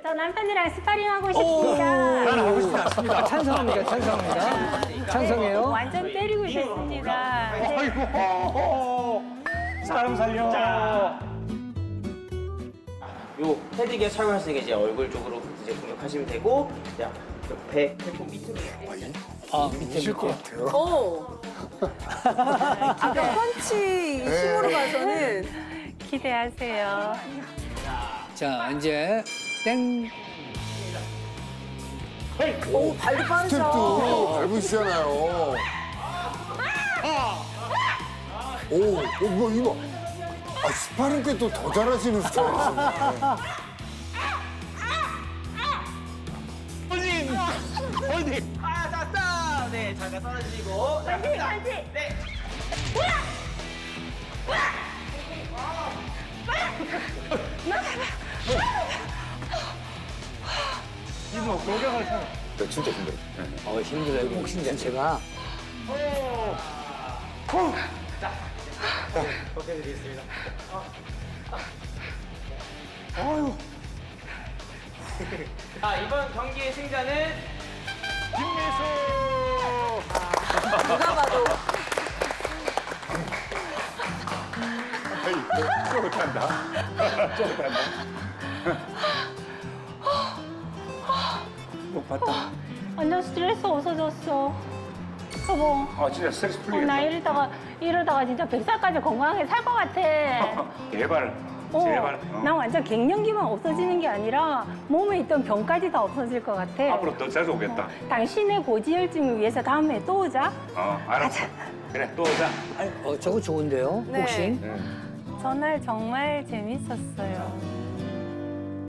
저 남편이랑 스파링하고 싶습니다. 나는 하고 싶지 않습니다. 찬성합니다. 찬성합니다. 찬성해요. 완전 때리고 싶습니다. 아이고, 사람 살려. 요 헤드기어 착용하시니까 이제 얼굴 쪽으로 이제 공격하시면 되고, 자, 배 팔꿈 밑으로. 아, 밑에 미칠 것 같아요. 오. 아까 펀치 힘으로 봐서는 기대하세요. 자, 이제 땡. 오 발도 빠르죠. 스텝도 밟으시잖아요. 오, 뭐 이거. 아, 스파링 때 또 더 잘하시는 스타일이시네. 어디? 아, 자, 네, 잠깐 떨어지고. 자, 갑니다. 네. 이거 공격을 참. 진짜 힘들어. 힘들어요. 복싱 자체가. 오케이, 드리겠습니다. 아유, 자, 이번 경기의 승자는 김미수. 누가 봐도 아이, 못한다. 못한다. 못 봤다. 완전 스트레스 없어졌어. 여보, 아, 진짜 스트레스 풀리겠다. 나 이러다가 진짜 100살까지 건강하게 살 것 같아. 제발, 제발. 난 완전 갱년기만 없어지는 게 아니라 몸에 있던 병까지 다 없어질 것 같아. 앞으로 더 자주 오겠다. 당신의 고지혈증을 위해서 다음에 또 오자. 알았어. 그래, 또 오자. 저거 좋은데요? 네. 복싱. 전날 정말 재밌었어요.